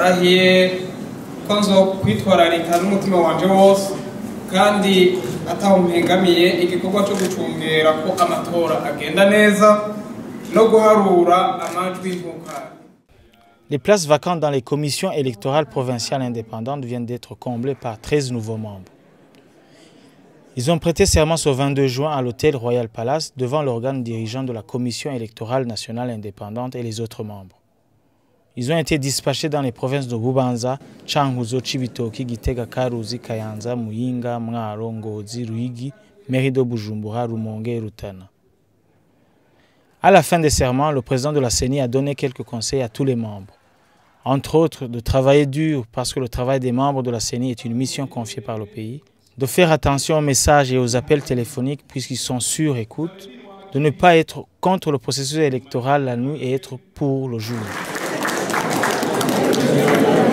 ndarahiye ko nzokwitwararika n'umutima wanje wose kandi ataho mpengamiye igikorwa cyo gucungera ko amatora agenda neza no guharura amajwi nk'ukari. Les places vacantes dans les commissions électorales provinciales indépendantes viennent d'être comblées par 13 nouveaux membres. Ils ont prêté serment ce 22 juin à l'hôtel Royal Palace devant l'organe dirigeant de la commission électorale nationale indépendante et les autres membres. Ils ont été dispatchés dans les provinces de Bubanza, Cankuzo, Cibitoke, Gitega, Karuzi, Kayanza, Muyinga, Mwaro, Ngozi, Ruyigi, mairie de Bujumbura, Rumonge et Rutana. À la fin des serments, le président de la CENI a donné quelques conseils à tous les membres. Entre autres, de travailler dur parce que le travail des membres de la CENI est une mission confiée par le pays, de faire attention aux messages et aux appels téléphoniques puisqu'ils sont sur écoute, de ne pas être contre le processus électoral la nuit et être pour le jour.